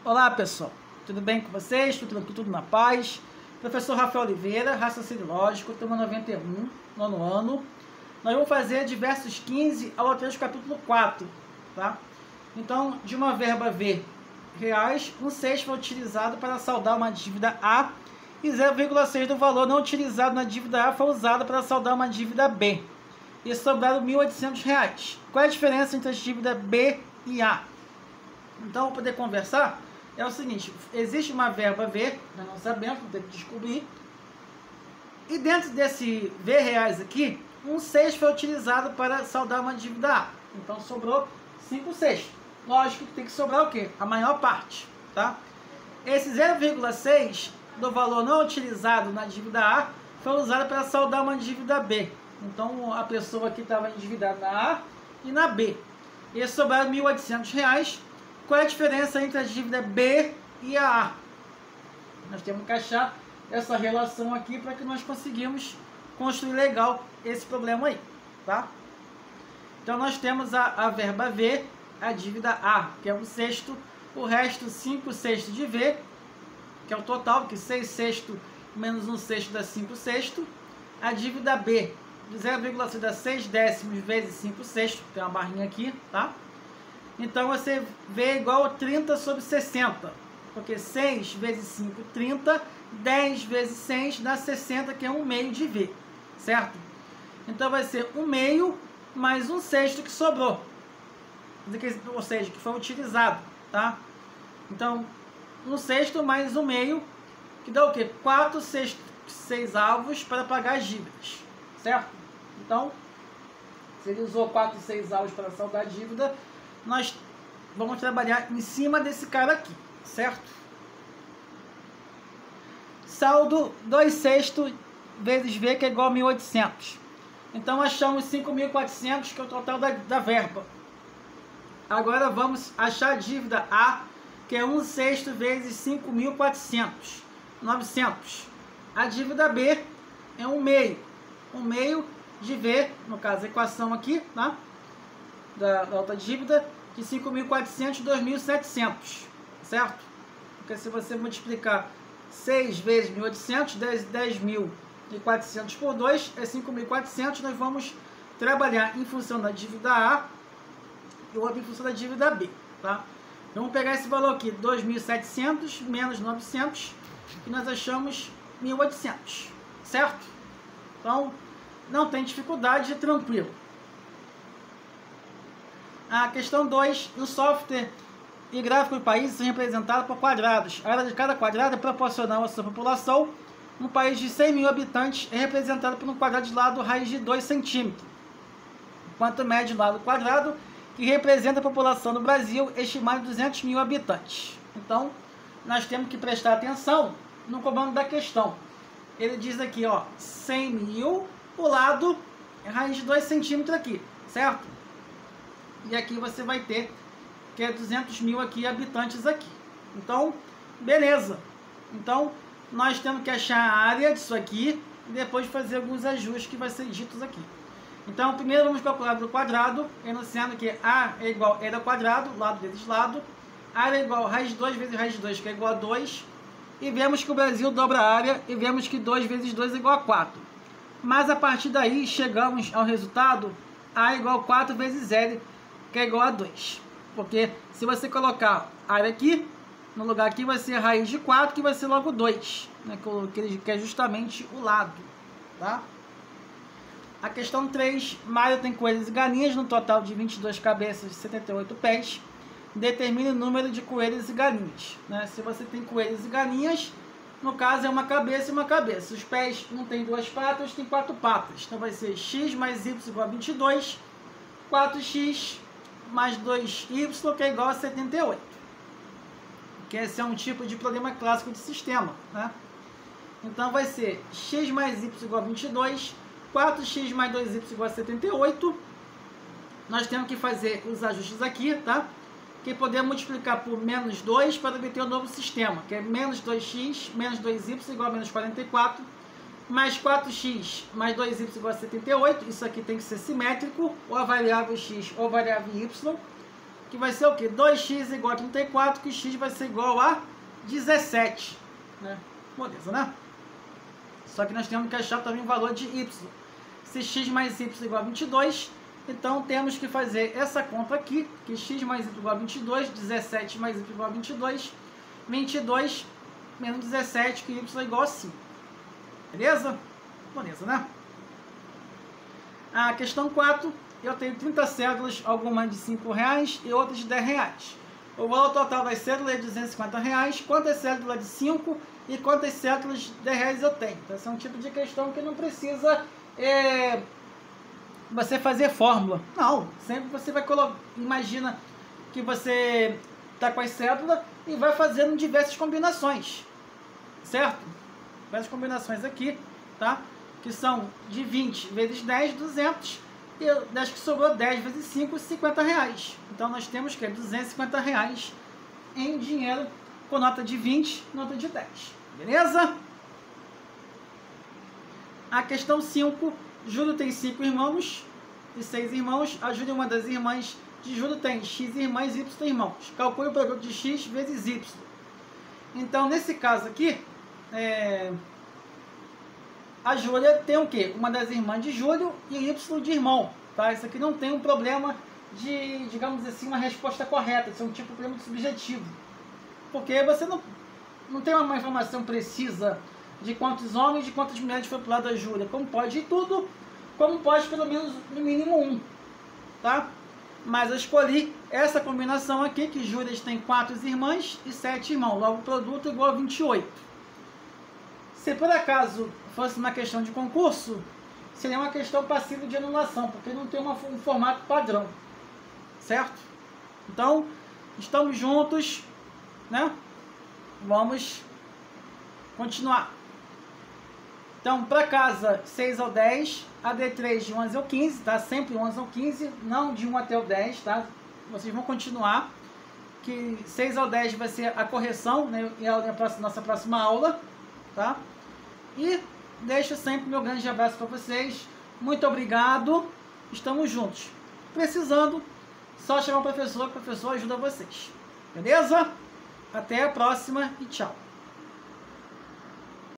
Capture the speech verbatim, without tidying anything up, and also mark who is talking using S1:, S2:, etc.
S1: Olá pessoal, tudo bem com vocês? Tudo, tudo na paz? Professor Rafael Oliveira, Raciocínio Lógico, turma noventa e um, nono ano. Nós vamos fazer de versos quinze ao trecho capítulo quatro, tá? Então, de uma verba V, reais, um sexto foi utilizado para saldar uma dívida A e zero vírgula seis do valor não utilizado na dívida A foi usado para saldar uma dívida B. E sobraram mil e oitocentos reais. Qual é a diferença entre a dívida B e A? Então, para poder conversar, é o seguinte, existe uma verba V, nós não sabemos, vamos ter que descobrir, e dentro desse V reais aqui, um sexto foi utilizado para saldar uma dívida A. Então, sobrou cinco sextos. Lógico que tem que sobrar o quê? A maior parte, tá? Esse zero vírgula seis do valor não utilizado na dívida A foi usado para saldar uma dívida B. Então, a pessoa aqui estava endividada na A e na B. E sobraram mil e oitocentos reais. Qual é a diferença entre a dívida B e a A? Nós temos que achar essa relação aqui para que nós conseguimos construir legal esse problema aí, tá? Então, nós temos a, a verba V, a dívida A, que é um sexto, o resto cinco sextos de V, que é o total, que seis sextos menos um sexto dá cinco sextos. A dívida B, de zero vírgula seis dá seis décimos vezes cinco sextos, tem uma barrinha aqui, tá? Então, você vê igual a trinta sobre sessenta, porque seis vezes cinco, trinta, dez vezes seis dá sessenta, que é um meio de V, certo? Então, vai ser um meio mais um sexto que sobrou, ou seja, que foi utilizado, tá? Então, um sexto mais um meio, que dá o quê? quatro sextos, seis avos para pagar as dívidas, certo? Então, se ele usou quatro, seis avos para saldar a dívida, nós vamos trabalhar em cima desse cara aqui, certo? Saldo dois sextos vezes V, que é igual a mil e oitocentos. Então, achamos cinco mil e quatrocentos, que é o total da, da verba. Agora, vamos achar a dívida A, que é um sexto vezes cinco mil e quatrocentos, novecentos. A dívida B é um meio. Um meio de V, no caso, a equação aqui, tá? Da, da outra dívida, de cinco mil e quatrocentos, dois mil e setecentos, certo? Porque se você multiplicar seis vezes mil e oitocentos, dez mil e quatrocentos por dois, é cinco mil e quatrocentos, nós vamos trabalhar em função da dívida A e outra em função da dívida B, tá? Vamos pegar esse valor aqui, dois mil e setecentos menos novecentos, e nós achamos mil e oitocentos, certo? Então, não tem dificuldade, é tranquilo. A questão dois, o software e gráfico do país são representados por quadrados. A área de cada quadrado é proporcional à sua população. Um país de cem mil habitantes é representado por um quadrado de lado raiz de dois centímetros. Enquanto o médio lado quadrado, que representa a população do Brasil, estimada em duzentos mil habitantes. Então, nós temos que prestar atenção no comando da questão. Ele diz aqui, ó, cem mil, o lado é raiz de dois centímetros aqui, certo? E aqui você vai ter que é duzentos mil aqui, habitantes aqui. Então, beleza. Então, nós temos que achar a área disso aqui e depois fazer alguns ajustes que vai ser ditos aqui. Então, primeiro vamos calcular do quadrado, enunciando que A é igual a E ao quadrado, lado vezes lado. Área é igual a raiz de dois vezes raiz de dois, que é igual a dois. E vemos que o Brasil dobra a área e vemos que dois vezes dois é igual a quatro. Mas a partir daí, chegamos ao resultado A é igual a quatro vezes L, que é igual a dois. Porque se você colocar área aqui, no lugar aqui vai ser a raiz de quatro, que vai ser logo dois, né, que é justamente o lado, tá? A questão três, Mário tem coelhos e galinhas no total de vinte e duas cabeças e setenta e oito pés. Determine o número de coelhos e galinhas, né? Se você tem coelhos e galinhas, no caso é uma cabeça e uma cabeça. Os pés não tem duas patas, tem quatro patas. Então vai ser x mais y igual a vinte e dois, quatro x mais dois y, que é igual a setenta e oito. Que esse é um tipo de problema clássico de sistema, né? Então vai ser x mais y igual a vinte e dois, quatro x mais dois y igual a setenta e oito. Nós temos que fazer os ajustes aqui, tá? Que podemos multiplicar por menos dois para obter o novo sistema, que é menos dois x menos dois y igual a menos quarenta e quatro, mais quatro x mais dois y igual a setenta e oito. Isso aqui tem que ser simétrico, ou a variável x ou a variável y, que vai ser o quê? dois x igual a trinta e quatro, que x vai ser igual a dezessete. Né? Beleza, né? Só que nós temos que achar também o valor de y. Se x mais y igual a vinte e dois, então temos que fazer essa conta aqui, que x mais y igual a vinte e dois, dezessete mais y igual a vinte e dois, vinte e dois menos dezessete, que y é igual a cinco. Beleza? Beleza, né? A questão quatro, eu tenho trinta cédulas, algumas de cinco reais e outras de dez reais. O valor total das cédulas é de duzentos e cinquenta reais. Quantas cédulas de cinco e quantas cédulas de dez reais eu tenho? Então, esse é um tipo de questão que não precisa é, você fazer fórmula. Não, sempre você vai colocar, imagina que você está com as cédulas e vai fazendo diversas combinações, certo? Diversas combinações aqui, tá? Que são de vinte vezes dez, duzentos, e das que sobrou dez vezes cinco, cinquenta reais. Então nós temos que duzentos e cinquenta reais em dinheiro com nota de vinte, nota de dez. Beleza? A questão cinco, Júlio tem cinco irmãos e seis irmãos. A Júlia, uma das irmãs de Júlio, tem x irmãs e y irmãos. Calcule o produto de x vezes y. Então, nesse caso aqui, é... a Júlia tem o quê? Uma das irmãs de Júlio e y de irmão. Tá? Isso aqui não tem um problema de, digamos assim, uma resposta correta. Isso é um tipo de problema subjetivo. Porque você não, não tem uma informação precisa de quantos homens e de quantas mulheres foi pro lado da Júlia. Como pode ir tudo, como pode pelo menos no mínimo um. Tá? Mas eu escolhi essa combinação aqui, que Júlia tem quatro irmãs e sete irmãos. Logo, o produto é igual a vinte e oito. Se por acaso fosse uma questão de concurso, seria uma questão passível de anulação, porque não tem uma, um formato padrão. Certo? Então, estamos juntos, né? Vamos continuar. Então, para casa seis ao dez, A D três de onze ao quinze, tá? Sempre onze ao quinze, não de um até o dez, tá? Vocês vão continuar, que seis ao dez vai ser a correção, né? E a nossa próxima aula, tá? E deixo sempre meu grande abraço para vocês. Muito obrigado. Estamos juntos. Precisando, só chamar o professor, que o professor ajuda vocês. Beleza? Até a próxima e tchau.